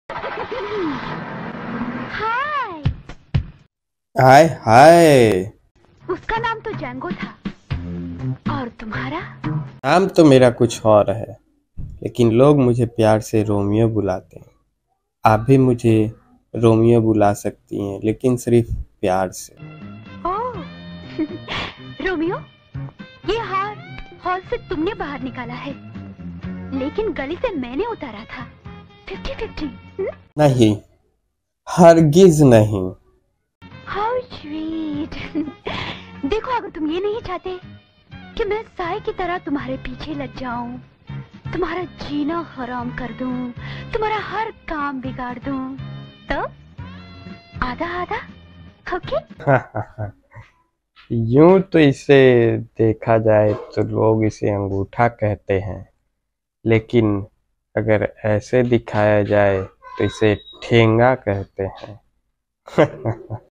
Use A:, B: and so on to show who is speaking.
A: हाय।
B: हाय हाय।
A: उसका नाम तो जैंगो था, और तुम्हारा?
B: नाम तो मेरा कुछ और है, लेकिन लोग मुझे प्यार से रोमियो बुलाते हैं। आप भी मुझे रोमियो बुला सकती हैं, लेकिन सिर्फ प्यार से।
A: ओह रोमियो, ये हार हॉल से तुमने बाहर निकाला है, लेकिन गली से मैंने उतारा था। 50-50।
B: नहीं, हरगिज नहीं।
A: How sweet. देखो, अगर तुम ये नहीं चाहते कि मैं साए की तरह तुम्हारे पीछे लग जाऊं, तुम्हारा जीना हराम कर दूं, तुम्हारा हर काम बिगाड़ दूं, तो आधा आधा। ओके।
B: यूं तो इसे देखा जाए तो लोग इसे अंगूठा कहते हैं, लेकिन अगर ऐसे दिखाया जाए तो इसे ठेंगा कहते हैं।